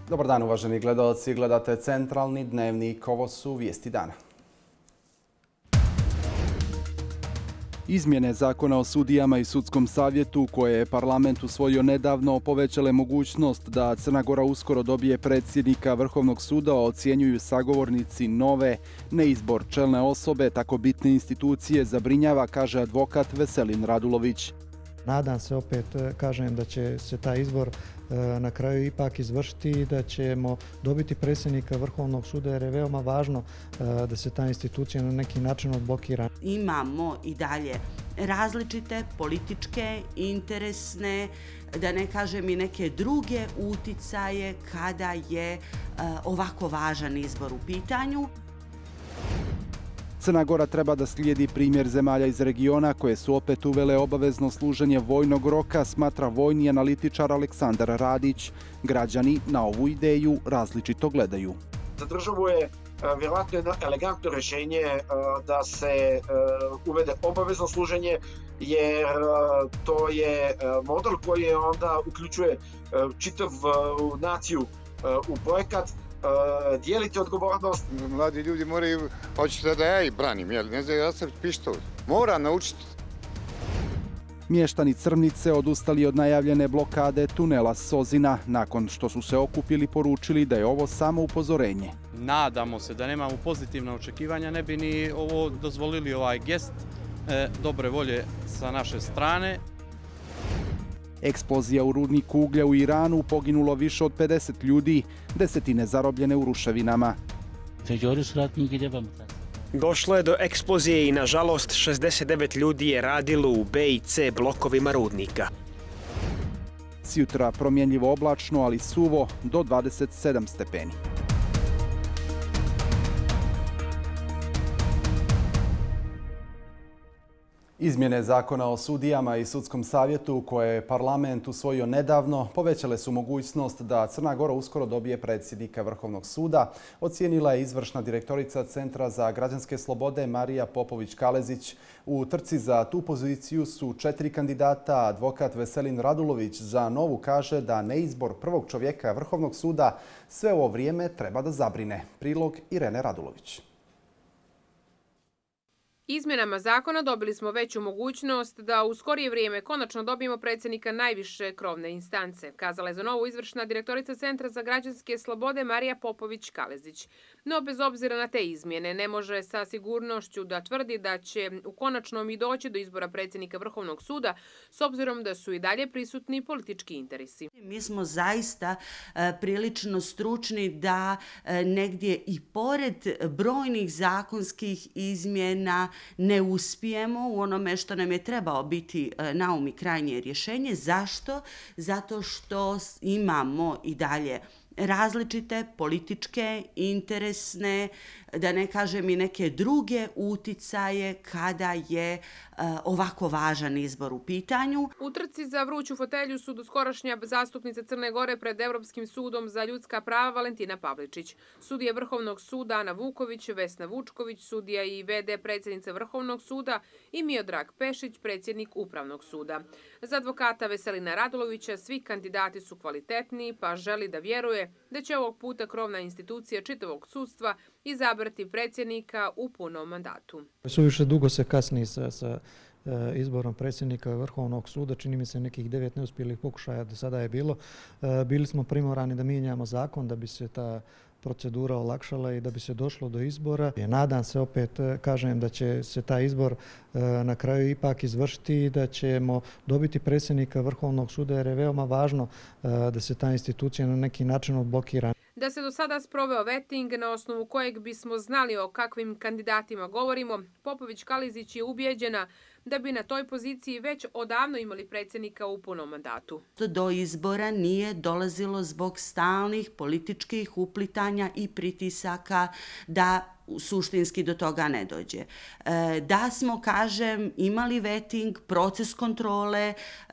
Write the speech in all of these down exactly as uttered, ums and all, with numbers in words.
Dobar dan, uvaženi gledaoci. Gledate Centralni dnevnik. Ovo su vijesti dana. Izmjene Zakona o sudijama i sudskom savjetu, koje je parlament usvojio nedavno, povećale mogućnost da Crna Gora uskoro dobije predsjednika Vrhovnog suda, ocjenjuju sagovornici nove. Neizbor čelne osobe tako bitne institucije zabrinjava, kaže advokat Veselin Radulović. Nadam se, opet kažem, da će se taj izbor na kraju ipak izvršiti i da ćemo dobiti predsjednika Vrhovnog suda, jer je veoma važno da se ta institucija na neki način odblokira. Imamo i dalje različite političke, interesne, da ne kažem i neke druge uticaje kada je ovako važan izbor u pitanju. Crna Gora treba da slijedi primjer zemalja iz regiona koje su opet uvele obavezno služenje vojnog roka, smatra vojni analitičar Aleksandar Radić. Građani na ovu ideju različito gledaju. Za državu je vjerojatno jedno elegantno rješenje da se uvede obavezno služenje, jer to je model koji onda uključuje čitav naciju u projekat. Dijelite odgovornost. Mladi ljudi moraju, hoćete da ja ih branim, jel? Ne znam, ja sam pištolj. Mora naučiti. Mještani Crnice odustali od najavljene blokade tunela Sozina. Nakon što su se okupili, poručili da je ovo samo upozorenje. Nadamo se da nemamo pozitivna očekivanja, ne bi ni ovo dozvolili ovaj gest e, dobre volje sa naše strane. Eksplozija u rudniku uglja u Iranu, poginulo više od pedeset ljudi, desetine zarobljene u ruševinama. Došlo je do eksplozije i nažalost šezdeset devet ljudi je radilo u B i C blokovima rudnika. Sjutra promjenljivo oblačno, ali suvo, do dvadeset sedam stepeni. Izmjene Zakona o sudijama i sudskom savjetu, koje je parlament usvojio nedavno, povećale su mogućnost da Crna Gora uskoro dobije predsjednika Vrhovnog suda, ocijenila je izvršna direktorica Centra za građanske slobode Marija Popović-Kalezić. U trci za tu poziciju su četiri kandidata. Advokat Veselin Radulović za Novu kaže da neizbor prvog čovjeka Vrhovnog suda sve ovo vrijeme treba da zabrine. Prilog Irene Radulović. Izmjenama zakona dobili smo veću mogućnost da u skorije vrijeme konačno dobijemo predsjednika najviše krovne instance, kazala je za Novu izvršna direktorica Centra za građanske slobode Marija Popović-Kalezić. No, bez obzira na te izmjene, ne može sa sigurnošću da tvrdi da će u konačnom i doći do izbora predsjednika Vrhovnog suda, s obzirom da su i dalje prisutni politički interesi. Mi smo zaista prilično stručni da negdje i pored brojnih zakonskih izmjena ne uspijemo u onome što nam je trebao biti naum i krajnje rješenje. Zašto? Zato što imamo i dalje različite političke, interesne, da ne kažem i neke druge uticaje kada je ovako važan izbor u pitanju. U trci za vruću fotelju su doskorašnja zastupnica Crne Gore pred Evropskim sudom za ljudska prava Valentina Pavličić, sudija Vrhovnog suda Ana Vuković, Vesna Vučković, sudija i ve de predsjednica Vrhovnog suda i Miodrag Pešić, predsjednik Upravnog suda. Za advokata Veselina Radulovića svi kandidati su kvalitetni, pa želi da vjeruje da će ovog puta krovna institucija čitavog sudstva izabrati predsjednika u punom mandatu. Suviše dugo se kasni sa, sa izborom predsjednika Vrhovnog suda, čini mi se nekih devet neuspjelih pokušaja do sada je bilo. Bili smo primorani da mijenjamo zakon da bi se ta procedura olakšala i da bi se došlo do izbora. Nadam se, opet kažem, da će se taj izbor na kraju ipak izvršiti i da ćemo dobiti predsjednika Vrhovnog suda, jer je veoma važno da se ta institucija na neki način odblokira. Da se do sada sproveo veting na osnovu kojeg bismo znali o kakvim kandidatima govorimo, Popović-Kalezić je ubijeđena da bi na toj poziciji već odavno imali predsjednika u punom mandatu. Do izbora nije dolazilo zbog stalnih političkih uplitanja i pritisaka da suštinski do toga ne dođe. Da smo, kažem, imali veting, proces kontrole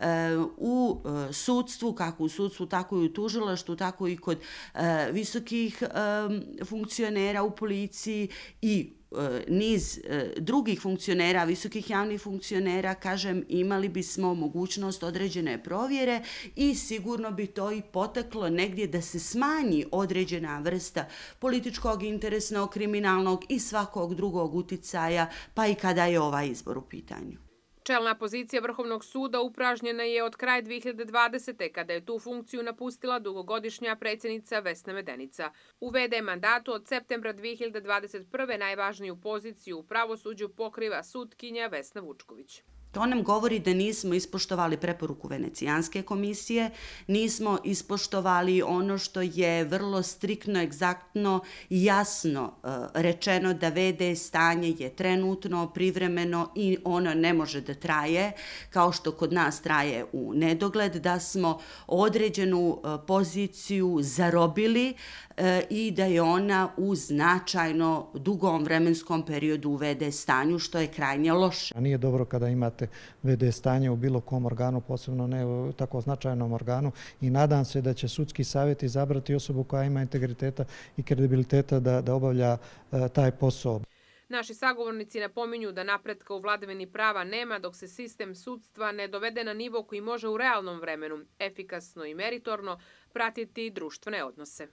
u sudstvu, kako u sudstvu, tako i u tužilaštvu, tako i kod visokih funkcionera u policiji i niz drugih funkcionera, visokih javnih funkcionera, kažem, imali bismo mogućnost određene provjere i sigurno bi to i poteklo negdje da se smanji određena vrsta političkog, interesnog, kriminalnog i svakog drugog uticaja, pa i kada je ovaj izbor u pitanju. Čelna pozicija Vrhovnog suda upražnjena je od kraja dvije hiljade dvadesete. kada je tu funkciju napustila dugogodišnja predsjednica Vesna Medenica. U ve de mandatu od septembra dvije hiljade dvadeset prve. najvažniju poziciju u pravosuđu pokriva sutkinja Vesna Vučković. To nam govori da nismo ispoštovali preporuku Venecijanske komisije, nismo ispoštovali ono što je vrlo striktno, egzaktno i jasno rečeno da ve de stanje je trenutno, privremeno i ono ne može da traje, kao što kod nas traje u nedogled, da smo određenu poziciju zarobili i da je ona u značajno dugom vremenskom periodu u ve de stanju, što je krajnje loše. Nije dobro kada imate ve de stanje u bilo kom organu, posebno ne u tako značajnom organu, i nadam se da će sudski savjet izabrati osobu koja ima integriteta i kredibiliteta da, da obavlja uh, taj posao. Naši sagovornici napominju da napretka u vladavini prava nema dok se sistem sudstva ne dovede na nivo koji može u realnom vremenu, efikasno i meritorno, pratiti društvene odnose.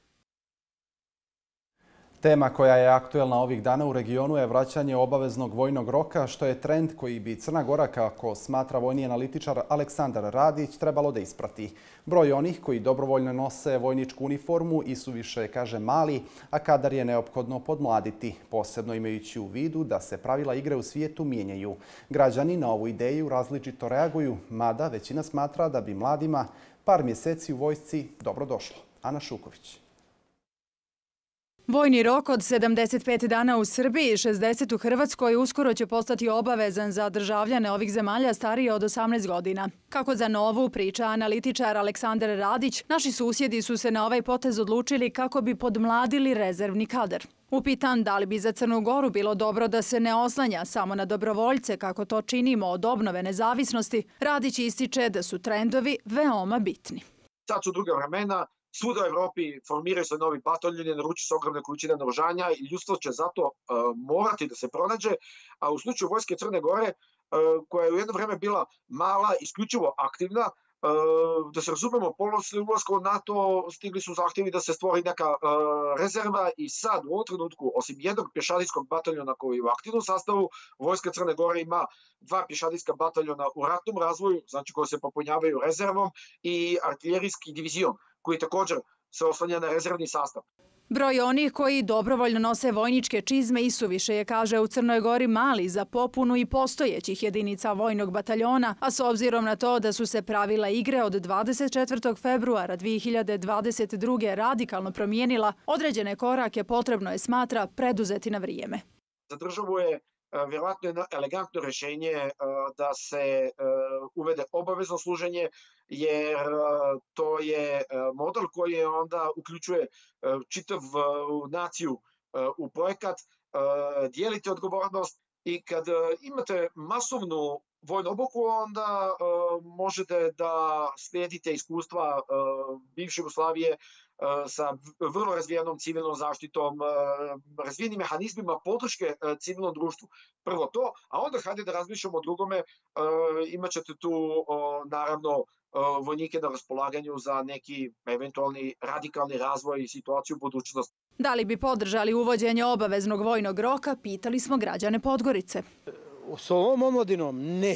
Tema koja je aktuelna ovih dana u regionu je vraćanje obaveznog vojnog roka, što je trend koji bi Crna Gora, kako smatra vojni analitičar Aleksandar Radić, trebalo da isprati. Broj onih koji dobrovoljno nose vojničku uniformu i su više, kaže, mali, a kadar je neophodno podmladiti, posebno imajući u vidu da se pravila igre u svijetu mijenjaju. Građani na ovu ideju različito reaguju, mada većina smatra da bi mladima par mjeseci u vojsci dobro došlo. Ana Šuković. Vojni rok od sedamdeset pet dana u Srbiji i šezdeset u Hrvatskoj uskoro će postati obavezan za državljane ovih zemalja starije od osamnaest godina. Kako za novu priča analitičar Aleksandar Radić, naši susjedi su se na ovaj potez odlučili kako bi podmladili rezervni kadar. Upitan da li bi za Crnu Goru bilo dobro da se ne oslanja samo na dobrovoljce kako to činimo od obnove nezavisnosti, Radić ističe da su trendovi veoma bitni. Sad su druga vremena. Svuda u Evropi formiraju se novi patoljeni, naručuju se ogromne količine naoružanja i ljudstvo će zato uh, morati da se pronađe. A u slučaju Vojske Crne Gore, uh, koja je u jedno vreme bila mala, isključivo aktivna, uh, da se razumemo, posle ulaska u NATO stigli su zahtjevi da se stvori neka uh, rezerva i sad u ovom trenutku, osim jednog pješadijskog bataljona koji je u aktivnom sastavu, Vojska Crne Gore ima dva pješadijska bataljona u ratnom razvoju, znači koji se popunjavaju rezervom, i artiljerijski divizion, koji također se oslanja na rezervni sastav. Broj onih koji dobrovoljno nose vojničke čizme isuviše je, kaže, u Crnoj Gori mali za popunu i postojećih jedinica vojnog bataljona, a s obzirom na to da su se pravila igre od dvadeset četvrtog februara dvije hiljade dvadeset druge radikalno promijenila, određene korake potrebno je, smatra, preduzeti na vrijeme. Za državu je vjerojatno jedno elegantno rješenje da se uvede obavezno služenje, jer to je model koji onda uključuje čitav naciju u projekat, dijelite odgovornost i kad imate masovnu vojnu obuku, onda možete da slijedite iskustva bivše Jugoslavije sa vrlo razvijenom civilnom zaštitom, razvijenim mehanizmima podrške civilnom društvu. Prvo to, a onda hajde da razmišljamo o drugome, imat ćete tu naravno vojnike na raspolaganju za neki eventualni radikalni razvoj i situaciju u budućnosti. Da li bi podržali uvođenje obaveznog vojnog roka, pitali smo građane Podgorice. S ovom omladinom ne,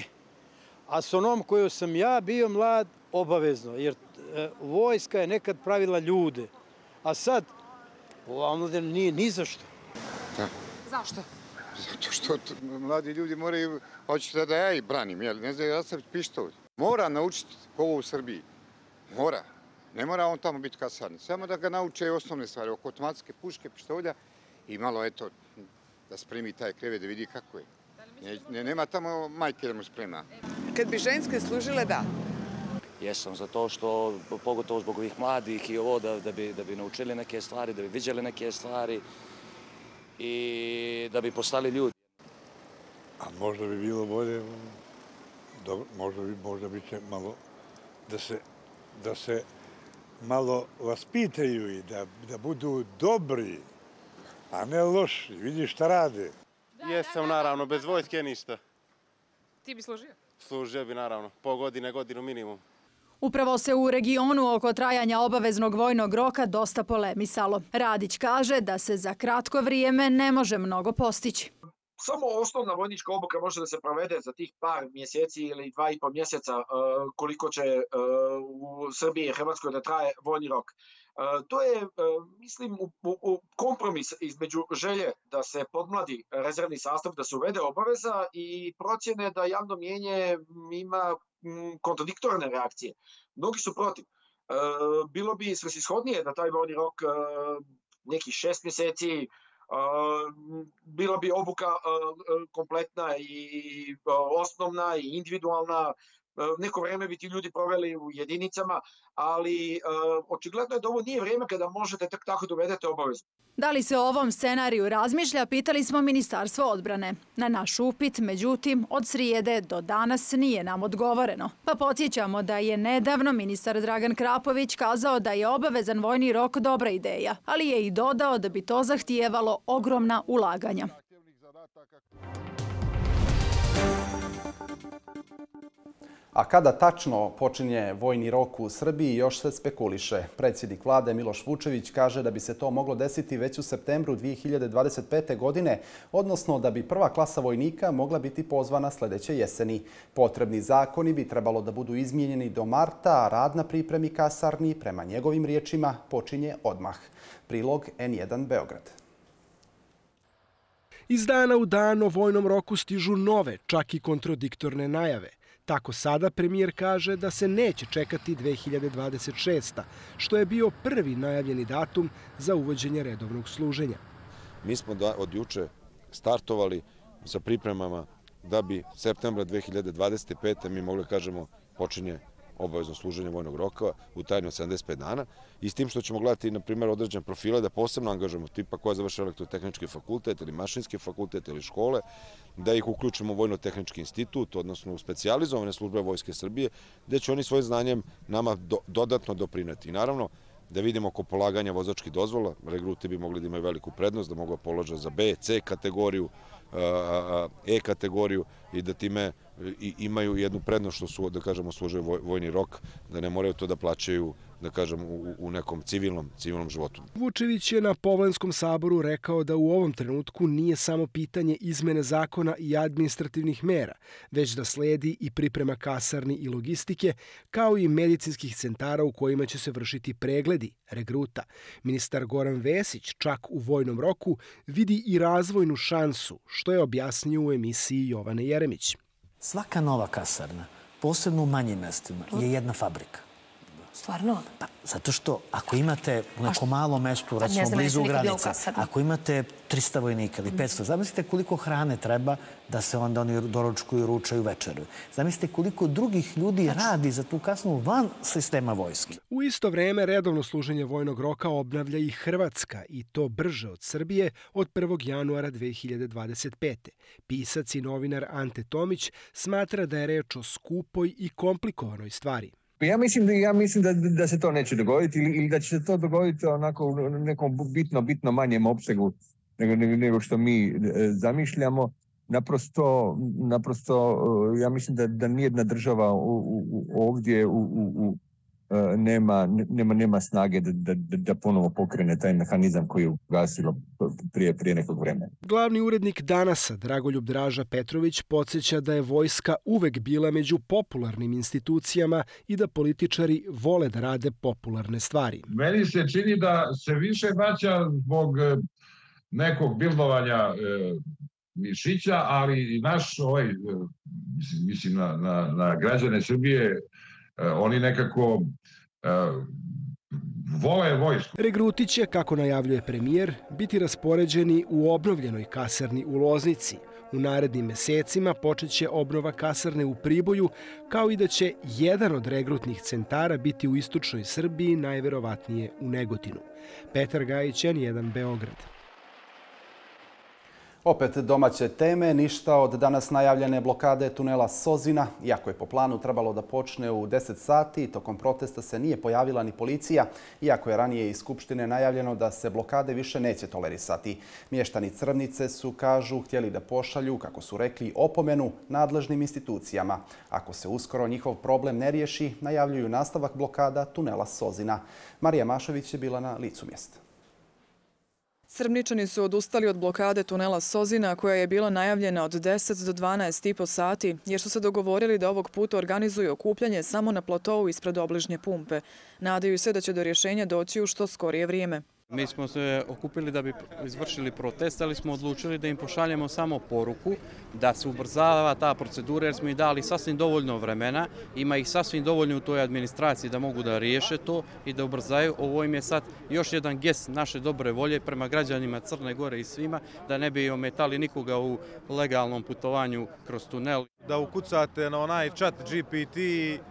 a s onom koju sam ja bio mlad obavezno, jer vojska je nekad pravila ljude, a sad ova omladina nije ni za što. Da. Zašto? Zato što mladi ljudi moraju, hoćete da ja ih branim, jel? Ne znam, ja sam pištolj. Mora naučiti ovo u Srbiji. Mora. Ne mora on tamo biti kasarni. Samo da ga nauče osnovne stvari, oko automatske puške, pištolja i malo, eto, da spremi taj krevet da vidi kako je. Ne, nema tamo majke da mu sprema. Kad bi ženske služile, da. Jesam za to što, pogotovo zbog ovih mladih i ovo, da, da, bi, da bi naučili neke stvari, da bi vidjeli neke stvari i da bi postali ljudi. A možda bi bilo bolje, dobro, možda bi, možda bi će malo da se, da se malo vaspitaju i da, da budu dobri, a ne loši. Vidi šta rade. Jesam, naravno, bez vojske ništa. Ti bi služio? Služio bi, naravno, po godine, godinu minimum. Upravo se u regionu oko trajanja obaveznog vojnog roka dosta polemisalo. Radić kaže da se za kratko vrijeme ne može mnogo postići. Samo osnovna vojnička obuka može da se provede za tih par mjeseci ili dva i pol mjeseca koliko će u Srbiji i Hrvatskoj da traje vojni rok. To je, mislim, kompromis između želje da se podmladi rezervni sastav, da se uvede obaveza i procjene da javno mnijenje ima kontradiktorne reakcije. Mnogi su protiv. Bilo bi svrsishodnije da taj vojni rok nekih šest mjeseci, bila bi obuka kompletna i osnovna i individualna. Neko vreme bi ti ljudi proveli u jedinicama, ali očigledno je da ovo nije vrijeme kada možete tak tako da uvedete obavezu. Da li se o ovom scenariju razmišlja, pitali smo Ministarstvo odbrane. Na naš upit, međutim, od srijede do danas nije nam odgovoreno. Pa podsjećamo da je nedavno ministar Dragan Krapović kazao da je obavezan vojni rok dobra ideja, ali je i dodao da bi to zahtijevalo ogromna ulaganja. A kada tačno počinje vojni rok u Srbiji, još se spekuliše. Predsjednik vlade Miloš Vučević kaže da bi se to moglo desiti već u septembru dvije hiljade dvadeset pete. godine, odnosno da bi prva klasa vojnika mogla biti pozvana sljedeće jeseni. Potrebni zakoni bi trebalo da budu izmijenjeni do marta, a rad na pripremi kasarni, prema njegovim riječima, počinje odmah. Prilog en jedan Beograd. Iz dana u dan o vojnom roku stižu nove, čak i kontradiktorne najave. Tako sada premijer kaže da se neće čekati dve hiljade dvadeset šesta. što je bio prvi najavljeni datum za uvođenje redovnog služenja. Mi smo od juče startovali sa pripremama da bi septembra dve hiljade dvadeset pete. mi mogli kažemo počinje obavezno služenje vojnog roka u trajanju od sedamdeset pet dana i s tim što ćemo gledati, na primjer, određene profile da posebno angažujemo tipa koja završi elektrotehnički fakultet ili mašinski fakultet ili škole, da ih uključimo u Vojno-tehnički institut, odnosno u specijalizovane službe Vojske Srbije, gdje će oni svojim znanjem nama dodatno doprineti. I naravno, da vidimo oko polaganja vozačkih dozvola, regruti bi mogli da imaju veliku prednost, da mogu položiti za B, C kategoriju, E kategoriju i da time imaju jednu prednost što su, da kažemo, služe vojni rok, da ne moraju to da plaćaju, da kažem, u nekom civilnom, civilnom životu. Vučević je na Povlenskom saboru rekao da u ovom trenutku nije samo pitanje izmene zakona i administrativnih mera, već da sledi i priprema kasarni i logistike, kao i medicinskih centara u kojima će se vršiti pregledi regruta. Ministar Goran Vesić, čak u vojnom roku, vidi i razvojnu šansu, što je objasnio u emisiji Jovane Jeremić. Svaka nova kasarna, posebno u manjim mestima, je jedna fabrika. Stvarno? Pa, zato što ako imate u nekom malom mestu, recimo blizu granica, ako imate trista vojnika ili petsto, zamislite koliko hrane treba da se onda oni doručkuju, ručaju, večeruju. Zamislite koliko drugih ljudi radi za tu kasnu van sistema vojske. U isto vreme redovno služenje vojnog roka obnavlja i Hrvatska i to brže od Srbije od prvog januara dve hiljade dvadeset pete. Pisac i novinar Ante Tomić smatra da je reč o skupoj i komplikovanoj stvari. Ja mislim, ja mislim da, da se to neće dogoditi ili, ili da će se to dogoditi onako u nekom bitno, bitno manjem opsegu nego, nego što mi e, zamišljamo. Naprosto, naprosto ja mislim da, da nijedna država u, u, ovdje u, u, u, nema, nema, nema snage da, da, da ponovo pokrene taj mehanizam koji je ugasilo prije, prije nekog vremena. Glavni urednik Danasa, Dragoljub Draža Petrović, podsjeća da je vojska uvek bila među popularnim institucijama i da političari vole da rade popularne stvari. Meni se čini da se više vraća zbog nekog bildovanja e, mišića, ali i naš ovaj, mislim, mislim na, na, na građane Srbije, oni nekako uh, vole vojsku. Regruti će, kako najavljuje premijer, biti raspoređeni u obnovljenoj kasarni u Loznici. U narednim mesecima počet će obnova kasarne u Priboju, kao i da će jedan od regrutnih centara biti u istočnoj Srbiji, najverovatnije u Negotinu. Petar Gajić, en jedan Beograd. Opet domaće teme, ništa od danas najavljene blokade tunela Sozina. Iako je po planu trebalo da počne u deset sati, tokom protesta se nije pojavila ni policija, iako je ranije iz Skupštine najavljeno da se blokade više neće tolerisati. Mještani Crvnice su, kažu, htjeli da pošalju, kako su rekli, opomenu nadležnim institucijama. Ako se uskoro njihov problem ne riješi, najavljuju nastavak blokada tunela Sozina. Marija Mašović je bila na licu mjesta. Crvničani su odustali od blokade tunela Sozina koja je bila najavljena od deset do dvanaest i po sati jer su se dogovorili da ovog puta organizuju okupljanje samo na platovu ispred obližnje pumpe. Nadaju se da će do rješenja doći u što skorije vrijeme. Mi smo se okupili da bi izvršili protest, ali smo odlučili da im pošaljemo samo poruku da se ubrzava ta procedura jer smo im dali sasvim dovoljno vremena. Ima ih sasvim dovoljno u toj administraciji da mogu da riješe to i da ubrzaju. Ovo im je sad još jedan gest naše dobre volje prema građanima Crne Gore i svima da ne bi ometali nikoga u legalnom putovanju kroz tunel. Da ukucate na onaj chat G P T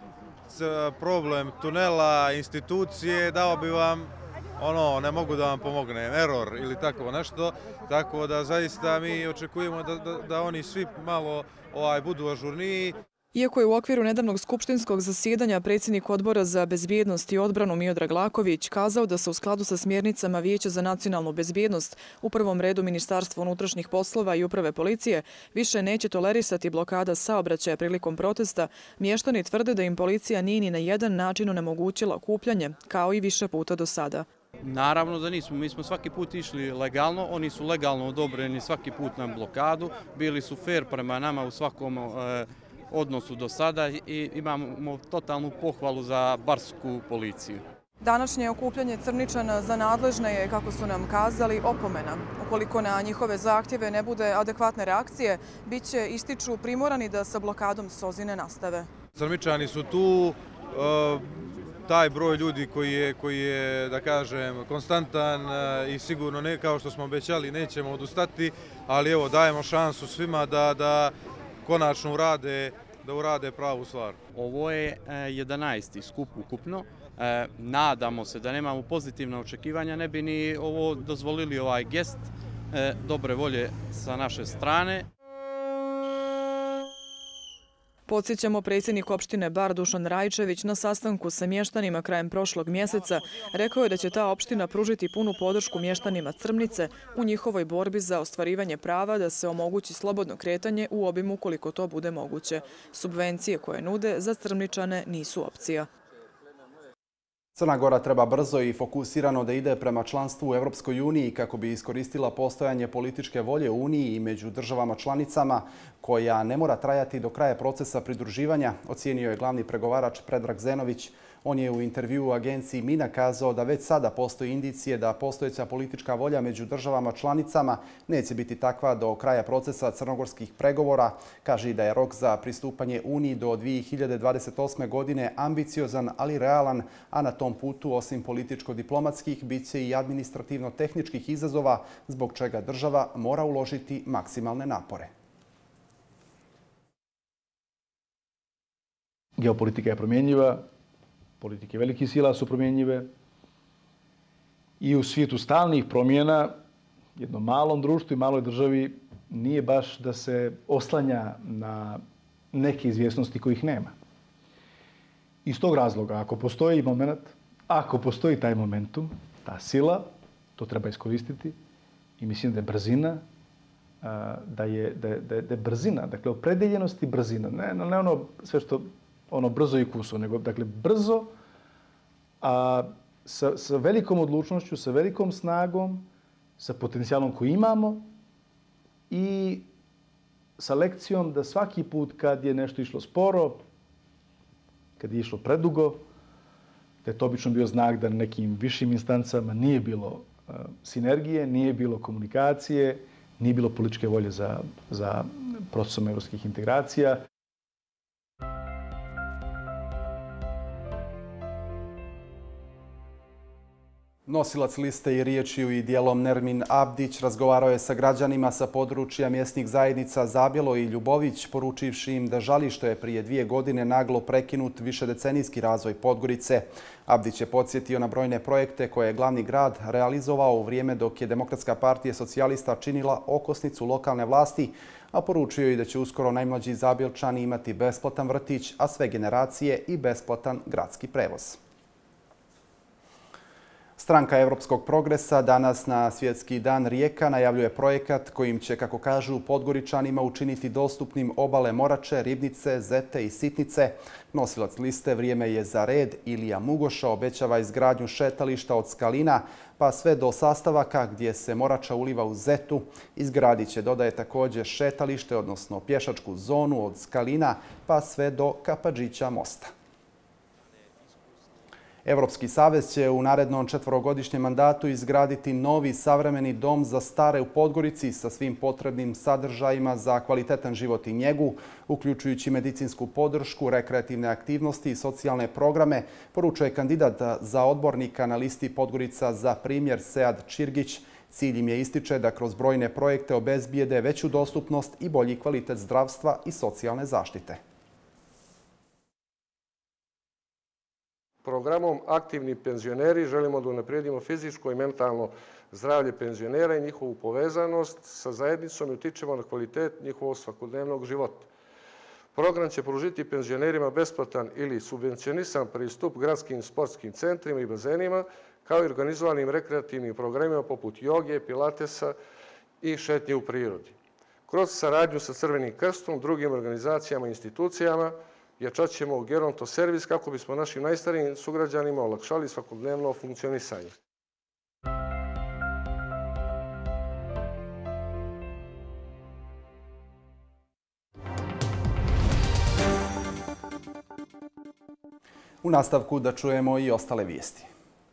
problem tunela, institucije, dao bi vam ono, ne mogu da vam pomognem, error ili tako nešto, tako da zaista mi očekujemo da, da, da oni svi malo ovaj, budu ažurniji. Iako je u okviru nedavnog skupštinskog zasjedanja predsjednik Odbora za bezbjednost i odbranu Miodrag Laković kazao da se u skladu sa smjernicama Vijeća za nacionalnu bezbjednost, u prvom redu Ministarstvo unutrašnjih poslova i uprave policije, više neće tolerisati blokada saobraćaja prilikom protesta, mještani tvrde da im policija nije ni na jedan način onemogućila okupljanje, kao i više puta do sada. Naravno da nismo. Mi smo svaki put išli legalno, oni su legalno odobreni svaki put na blokadu, bili su fair prema nama u svakom e, odnosu do sada i imamo totalnu pohvalu za barsku policiju. Današnje okupljanje Crvničana za nadležne je, kako su nam kazali, opomena. Ukoliko na njihove zahtjeve ne bude adekvatne reakcije, bit će, ističu, primorani da sa blokadom Sozine nastave. Crvničani su tu, uh... taj broj ljudi koji je, koji je, da kažem, konstantan i sigurno, ne, kao što smo obećali, nećemo odustati, ali evo, dajemo šansu svima da, da konačno urade, da urade pravu stvar. Ovo je jedanaesti skup ukupno. Nadamo se da nemamo pozitivna očekivanja, ne bi ni ovo dozvolili ovaj gest dobre volje sa naše strane. Podsjećamo, predsjednik opštine Bar Dušan Rajčević na sastanku sa mještanima krajem prošlog mjeseca rekao je da će ta opština pružiti punu podršku mještanima Crvnice u njihovoj borbi za ostvarivanje prava da se omogući slobodno kretanje u obimu koliko to bude moguće. Subvencije koje nude za Crvničane nisu opcija. Crna Gora treba brzo i fokusirano da ide prema članstvu u Europskoj uniji kako bi iskoristila postojanje političke volje u Uniji i među državama članicama koja ne mora trajati do kraja procesa pridruživanja, ocijenio je glavni pregovarač Predrag Zenović. On je u intervjuu u agenciji Mina kazao da već sada postoji indicije da postojeća politička volja među državama članicama neće biti takva do kraja procesa crnogorskih pregovora. Kaže i da je rok za pristupanje Uniji do dvije hiljade dvadeset osme. godine ambiciozan, ali realan, a na tom putu, osim političko-diplomatskih, bit će i administrativno-tehničkih izazova, zbog čega država mora uložiti maksimalne napore. Geopolitika je promjenjiva. Politike velikih sila su promjenjive i u svijetu stalnih promjena jednom malom društvu i maloj državi nije baš da se oslanja na neke izvjesnosti kojih nema. Iz tog razloga, ako postoji moment, ako postoji taj momentum, ta sila, to treba iskoristiti i mislim da je brzina, da je, da je, da je, da je brzina, dakle opredeljenost i brzina, ne, ne ono sve što ono brzo i kuso, nego dakle brzo, a sa, sa velikom odlučnošću, sa velikom snagom, sa potencijalom koji imamo i sa lekcijom da svaki put kad je nešto išlo sporo, kad je išlo predugo, da je to obično bio znak da na nekim višim instancama nije bilo uh, sinergije, nije bilo komunikacije, nije bilo političke volje za, za procesom evropskih integracija. Nosilac liste i riječju i dijelom Nermin Abdić razgovarao je sa građanima sa područja mjesnih zajednica Zabjelo i Ljubović, poručivši im da žali što je prije dvije godine naglo prekinut višedecenijski razvoj Podgorice. Abdić je podsjetio na brojne projekte koje je glavni grad realizovao u vrijeme dok je Demokratska partija socijalista činila okosnicu lokalne vlasti, a poručio i da će uskoro najmlađi Zabjelčani imati besplatan vrtić, a sve generacije i besplatan gradski prevoz. Stranka Evropskog progresa danas na Svjetski dan rijeka najavljuje projekat kojim će, kako kažu, Podgoričanima učiniti dostupnim obale Morače, Ribnice, Zete i Sitnice. Nosilac liste Vrijeme je za red Ilija Mugoša obećava izgradnju šetališta od Skalina pa sve do sastavaka gdje se Morača uliva u Zetu. Izgradit će, dodaje, također šetalište, odnosno pješačku zonu od Skalina pa sve do Kapadžića mosta. Evropski savez će u narednom četvorogodišnjem mandatu izgraditi novi savremeni dom za stare u Podgorici sa svim potrebnim sadržajima za kvalitetan život i njegu, uključujući medicinsku podršku, rekreativne aktivnosti i socijalne programe, poručuje kandidat za odbornika na listi Podgorica za primjer Sead Čirgić. Cilj im je, ističe, da kroz brojne projekte obezbijede veću dostupnost i bolji kvalitet zdravstva i socijalne zaštite. Programom Aktivni penzioneri želimo da unaprijedimo fizičko i mentalno zdravlje penzionera i njihovu povezanost sa zajednicom i utičemo na kvalitet njihovog svakodnevnog života. Program će pružiti penzionerima besplatan ili subvencionisan pristup gradskim sportskim centrima i bazenima, kao i organizovanim rekreativnim programima poput joge, pilatesa i šetnje u prirodi. Kroz saradnju sa Crvenim krstom, drugim organizacijama i institucijama, jačat ćemo geronto servis kako bismo našim najstarijim sugrađanima olakšali svakodnevno funkcionisanje. U nastavku da čujemo i ostale vijesti.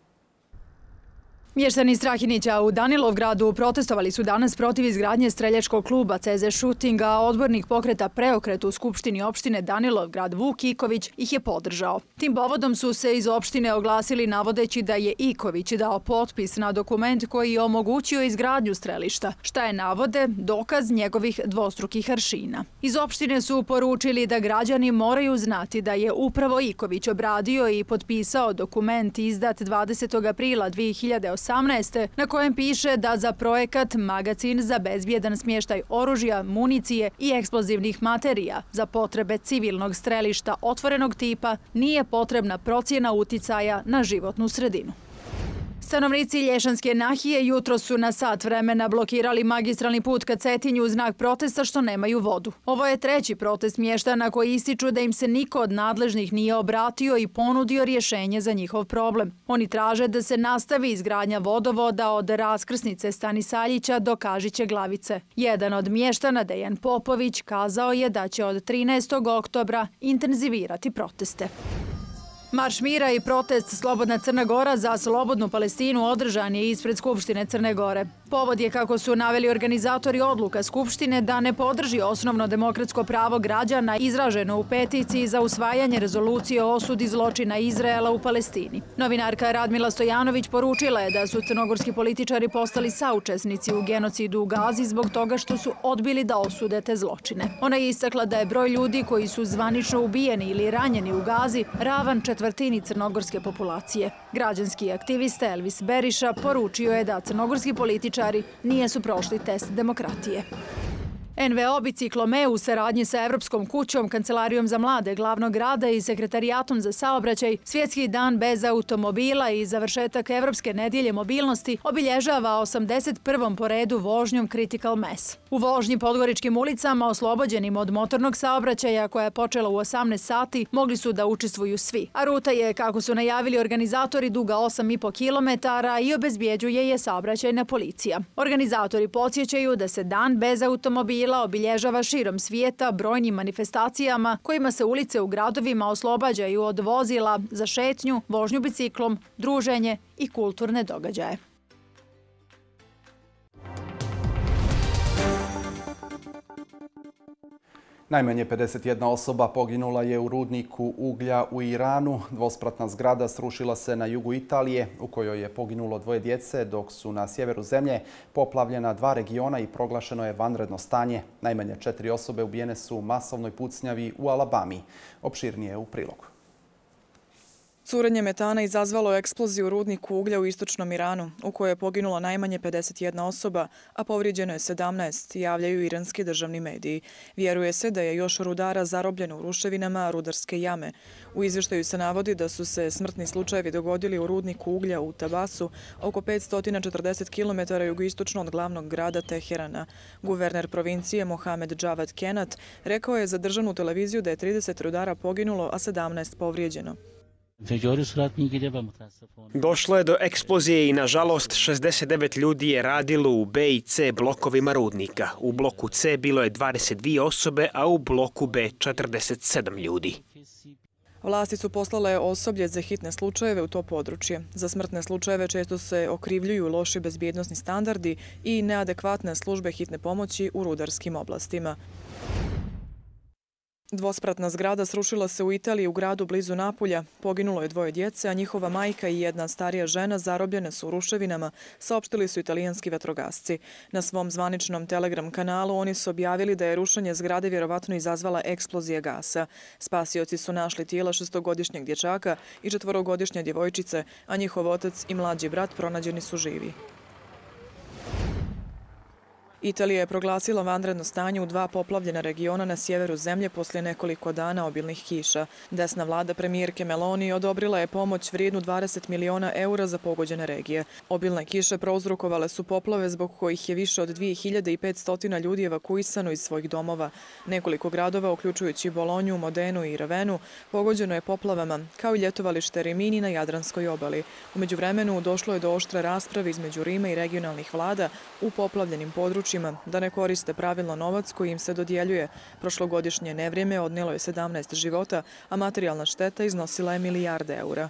Mještani Strahinića u Danilovgradu protestovali su danas protiv izgradnje streljačkog kluba C Z Shooting, a odbornik pokreta Preokret u Skupštini opštine Danilovgrad Vuk Iković ih je podržao. Tim povodom su se iz opštine oglasili navodeći da je Iković dao potpis na dokument koji je omogućio izgradnju strelišta, šta je, navode, dokaz njegovih dvostrukih aršina. Iz opštine su poručili da građani moraju znati da je upravo Iković obradio i potpisao dokument izdat dvadesetog aprila dvije hiljade osamnaeste. na kojem piše da za projekat Magacin za bezbjedan smještaj oružja, municije i eksplozivnih materija za potrebe civilnog strelišta otvorenog tipa nije potrebna procjena uticaja na životnu sredinu. Stanovnici Lješanske nahije jutro su na sat vremena blokirali magistralni put ka Cetinju u znak protesta što nemaju vodu. Ovo je treći protest mještana koji ističu da im se niko od nadležnih nije obratio i ponudio rješenje za njihov problem. Oni traže da se nastavi izgradnja vodovoda od raskrsnice Stanisaljića do Kažiće Glavice. Jedan od mještana, Dejan Popović, kazao je da će od trinaestog oktobra intenzivirati proteste. Marš mira i protest Slobodna Crna Gora za slobodnu Palestinu održan je ispred Skupštine Crne Gore. Povod je, kako su naveli organizatori, odluka Skupštine da ne podrži osnovno demokratsko pravo građana izraženo u peticiji za usvajanje rezolucije o osudi zločina Izraela u Palestini. Novinarka Radmila Stojanović poručila je da su crnogorski političari postali saučesnici u genocidu u Gazi zbog toga što su odbili da osude te zločine. Ona je istakla da je broj ljudi koji su zvanično ubijeni ili ranjeni u Gazi ravan četvrtini crnogorske populacije. Građanski aktivista Elvis Beriša poručio je da crnogorski političari nisu prošli test demokratije. N V O Biciklome u saradnji sa Evropskom kućom, Kancelarijom za mlade glavnog grada i Sekretarijatom za saobraćaj Svjetski dan bez automobila i završetak Evropske nedjelje mobilnosti obilježava osamdeset prvom po redu vožnjom Critical Mass. U vožnji Podgoričkim ulicama, oslobođenim od motornog saobraćaja koja je počela u osamnaest sati, mogli su da učestvuju svi. A ruta je, kako su najavili organizatori, duga osam i po kilometara i obezbjeđuje je saobraćajna policija. Organizatori podsjećaju da se dan bez automobila obilježava širom svijeta brojnim manifestacijama kojima se ulice u gradovima oslobađaju od vozila za šetnju, vožnju biciklom, druženje i kulturne događaje. Najmanje pedeset jedna osoba poginula je u rudniku uglja u Iranu. Dvospratna zgrada srušila se na jugu Italije, u kojoj je poginulo dvoje djece, dok su na sjeveru zemlje poplavljena dva regiona i proglašeno je vanredno stanje. Najmanje četiri osobe ubijene su u masovnoj pucnjavi u Alabami. Opširnije u prilogu. Curenje metana izazvalo eksploziju u rudniku uglja u istočnom Iranu, u kojoj je poginula najmanje pedeset jedna osoba, a povrijeđeno je sedamnaest, javljaju iranski državni mediji. Vjeruje se da je još rudara zarobljeno u ruševinama rudarske jame. U izvještaju se navodi da su se smrtni slučajevi dogodili u rudniku uglja u Tabasu, oko petsto četrdeset kilometara jugoistočno od glavnog grada Teherana. Guverner provincije Mohamed Javad Kenat rekao je za državnu televiziju da je trideset rudara poginulo, a sedamnaest povrijeđeno. Došlo je do eksplozije i, nažalost, šezdeset devet ljudi je radilo u B i C blokovima rudnika. U bloku C bilo je dvadeset dvije osobe, a u bloku B četrdeset sedam ljudi. Vlasti su poslale osoblje za hitne slučajeve u to područje. Za smrtne slučajeve često se okrivljuju loši bezbjednosni standardi i neadekvatne službe hitne pomoći u rudarskim oblastima. Dvospratna zgrada srušila se u Italiji u gradu blizu Napulja. Poginulo je dvoje djece, a njihova majka i jedna starija žena zarobljene su u ruševinama, saopštili su italijanski vatrogasci. Na svom zvaničnom Telegram kanalu oni su objavili da je rušenje zgrade vjerovatno izazvala eksplozija gasa. Spasioci su našli tijela šestogodišnjeg dječaka i četvorogodišnje djevojčice, a njihov otac i mlađi brat pronađeni su živi. Italija je proglasila vanredno stanje u dva poplavljena regiona na sjeveru zemlje poslije nekoliko dana obilnih kiša. Desna vlada premijerke Meloni odobrila je pomoć vrijednu dvadeset miliona eura za pogođene regije. Obilne kiše prouzrokovale su poplave zbog kojih je više od dvije hiljade petsto ljudi evakuisano iz svojih domova. Nekoliko gradova, uključujući Bolonju, Modenu i Ravenu, pogođeno je poplavama, kao i ljetovalište Rimini na Jadranskoj obali. U međuvremenu došlo je do oštre rasprave između Rima i regionalnih vlada u poplavljenim područjima da ne koriste pravilno novac koji im se dodjeljuje. Prošlogodišnje nevrijeme odnijelo je sedamnaest života, a materijalna šteta iznosila je milijarde eura.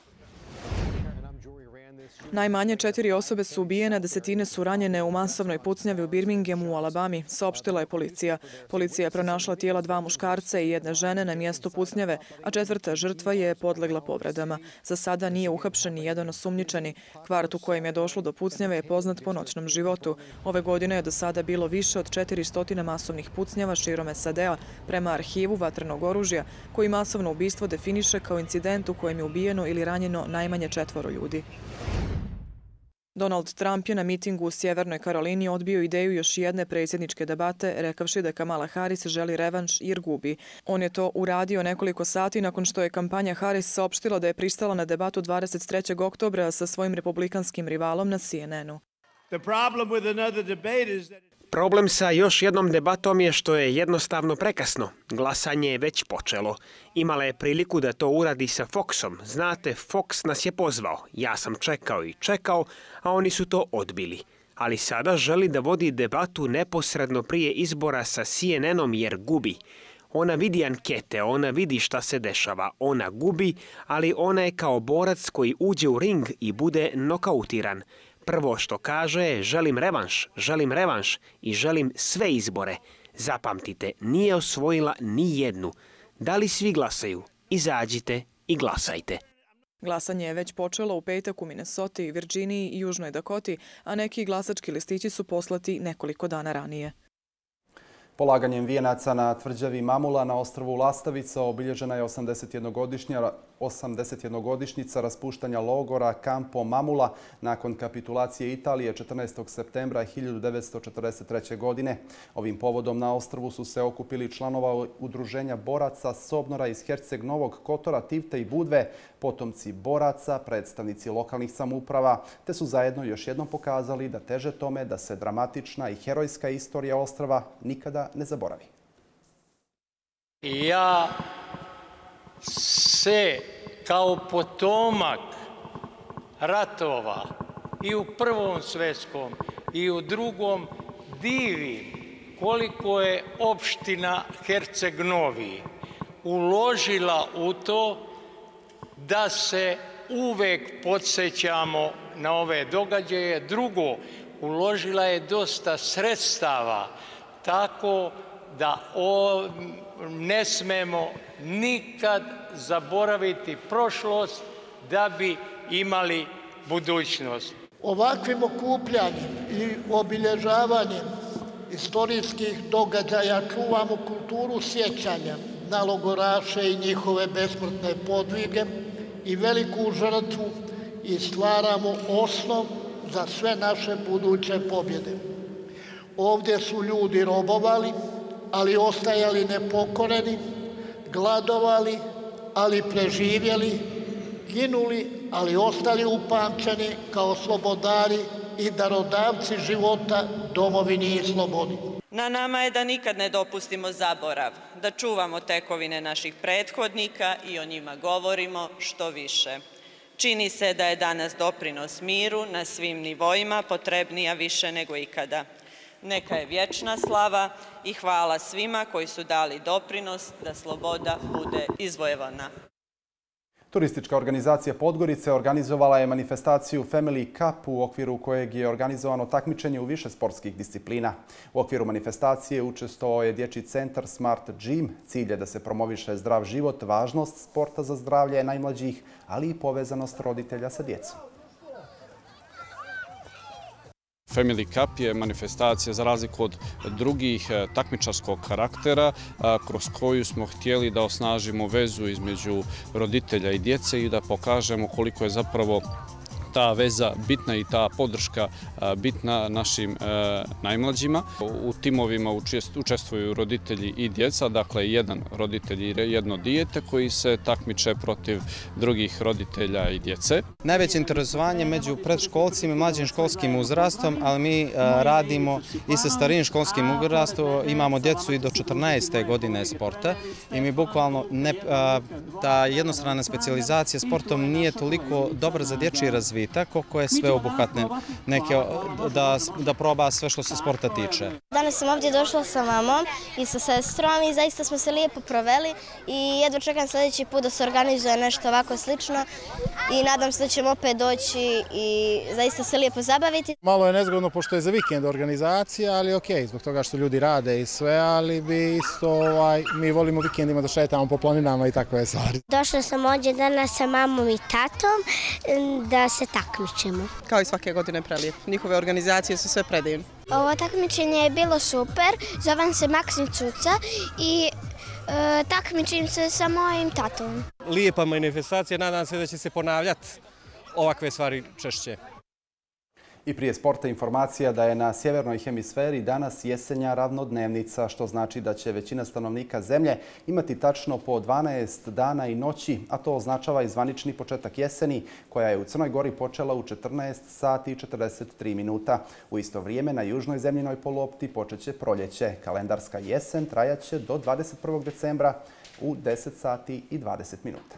Najmanje četiri osobe su ubijene, desetine su ranjene u masovnoj pucnjavi u Birminghamu u Alabami, saopštila je policija. Policija je pronašla tijela dva muškarca i jedne žene na mjestu pucnjave, a četvrta žrtva je podlegla povredama. Za sada nije uhapšen ni jedan osumnjičeni. Kvart u kojem je došlo do pucnjave je poznat po noćnom životu. Ove godine je do sada bilo više od četiristo masovnih pucnjava širom S A D-a prema arhivu vatrenog oružja, koji masovno ubistvo definiše kao incident u kojem je ubijeno ili ranjeno najmanje četvoro ljudi. Donald Trump je na mitingu u Sjevernoj Karolini odbio ideju još jedne predsjedničke debate, rekavši da Kamala Harris želi revanš jer gubi. On je to uradio nekoliko sati nakon što je kampanja Harris saopštila da je pristala na debatu dvadeset trećeg oktobra sa svojim republikanskim rivalom na C N N-u. Problem sa još jednom debatom je što je jednostavno prekasno. Glasanje je već počelo. Imala je priliku da to uradi sa Foxom. Znate, Fox nas je pozvao. Ja sam čekao i čekao, a oni su to odbili. Ali sada želi da vodi debatu neposredno prije izbora sa C N N-om jer gubi. Ona vidi ankete, ona vidi šta se dešava. Ona gubi, ali ona je kao borac koji uđe u ring i bude nokautiran. Prvo što kaže je želim revanš, želim revanš i želim sve izbore. Zapamtite, nije osvojila ni jednu. Da li svi glasaju? Izađite i glasajte. Glasanje je već počelo u petak u Minnesoti, Virginiji i Južnoj Dakoti, a neki glasački listići su poslati nekoliko dana ranije. Polaganjem vijenaca na tvrđavi Mamula na ostrvu Lastavica obilježena je osamdesetjednogodišnjica raspuštanja logora Campo Mamula nakon kapitulacije Italije četrnaestog septembra hiljadu devetsto četrdeset treće. godine. Ovim povodom na ostrvu su se okupili članova udruženja boraca Sobnora iz Herceg Novog Kotora, Tivte i Budve, potomci boraca, predstavnici lokalnih samouprava, te su zajedno još jednom pokazali da teže tome da se dramatična i herojska istorija ostrva nikada ne zaboravi. Ja se kao potomak ratova i u Prvom svjetskom i u Drugom divim koliko je opština Herceg Novi uložila u to da se uvek podsjećamo na ove događaje. Drugo, uložila je dosta sredstava tako da ne smemo nikad zaboraviti prošlost da bi imali budućnost. Ovakvim okupljanjem i obilježavanjem istorijskih događaja čuvamo kulturu sjećanja na logoraše i njihove besmrtne podvige i veliku žrtvu i stvaramo osnov za sve naše buduće pobjede. Ovdje su ljudi robovali, ali ostajali nepokoreni, gladovali, ali preživjeli, ginuli, ali ostali upamćeni kao slobodari i darodavci života domovini i slobodi. Na nama je da nikad ne dopustimo zaborav, da čuvamo tekovine naših prethodnika i o njima govorimo što više. Čini se da je danas doprinos miru na svim nivoima potrebnija više nego ikada. Neka je vječna slava i hvala svima koji su dali doprinos da sloboda bude izvojevana. Turistička organizacija Podgorice organizovala je manifestaciju Family Cup u okviru kojeg je organizovano takmičenje u više sportskih disciplina. U okviru manifestacije učestvovao je dječji centar Smart Gym. Cilj je da se promoviše zdrav život, važnost sporta za zdravlje najmlađih, ali i povezanost roditelja sa djecom. Family Cup je manifestacija za razliku od drugih takmičarskog karaktera kroz koju smo htjeli da osnažimo vezu između roditelja i djece i da pokažemo koliko je zapravo ta veza bitna i ta podrška bitna našim najmlađima. U timovima učestvuju roditelji i djeca, dakle jedan roditelj i jedno dijete koji se takmiče protiv drugih roditelja i djece. Najveće interesovanje među predškolcima i mlađim školskim uzrastom, ali mi radimo i sa starijim školskim uzrastom, imamo djecu i do četrnaeste godine sporta i mi bukvalno ta jednostrana specijalizacija sportom nije toliko dobra za dječji razvoj koliko je sve obuhvatne, da proba sve što se sporta tiče. Danas sam ovdje došla sa mamom i sa sestrom i zaista smo se lijepo proveli i jedva čekam sljedeći put da se organizuje nešto ovako slično i nadam se da ćemo opet doći i zaista se lijepo zabaviti. Malo je nezgodno pošto je za vikend organizacija, ali ok, zbog toga što ljudi rade i sve, ali bi isto mi volimo vikendima da šetamo po planinama i takve stvari. Došla sam ovdje danas sa mamom i tatom da se takmičimo. Kao i svake godine prelijep. Njihove organizacije su sve predivne. Ovo takmičenje je bilo super. Zovem se Maksim Cuca i e, takmičim se sa mojim tatom. Lijepa manifestacija, nadam se da će se ponavljati ovakve stvari češće. I prije sporta informacija da je na sjevernoj hemisferi danas jesenja ravnodnevnica, što znači da će većina stanovnika zemlje imati tačno po dvanaest dana i noći, a to označava i zvanični početak jeseni, koja je u Crnoj Gori počela u četrnaest sati i četrdeset tri minuta. U isto vrijeme na južnoj zemljinoj poluopti počeće proljeće. Kalendarska jesen trajaće do dvadeset prvog decembra u deset sati i dvadeset minuta.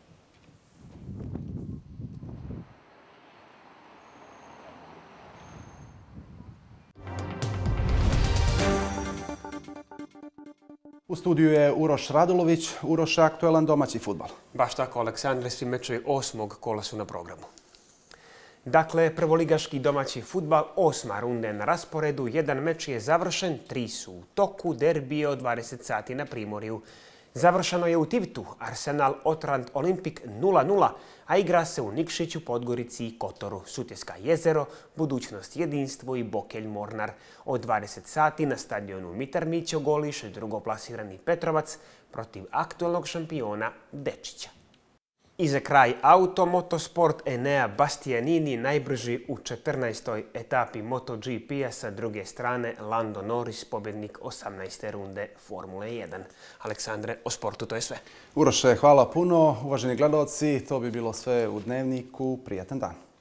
U studiju je Uroš Radulović. Uroš, aktuelan domaći fudbal. Baš tako, Aleksandre, svi mečevi osmog kola su na programu. Dakle, prvoligaški domaći fudbal, osma runde na rasporedu, jedan meč je završen, tri su u toku, derbi od dvadeset sati na Primorju. Završeno je u Tivtu, Arsenal Otrant Olimpik nula nula, a igra se u Nikšiću, Podgorici i Kotoru, Sutjeska Jezero, Budućnost Jedinstvo i Bokelj Mornar. Od dvadeset sati na stadionu Mitar Mićo Goliš, drugoplasirani Petrovac protiv aktualnog šampiona Dečića. I za kraj auto, motosport, Enea Bastianini najbrži u četrnaestoj etapi MotoGP-a, sa druge strane Lando Norris, pobjednik osamnaeste runde Formule jedan. Aleksandre, o sportu to je sve. Uroše, hvala puno. Uvaženi gledalci, to bi bilo sve u Dnevniku. Prijatan dan.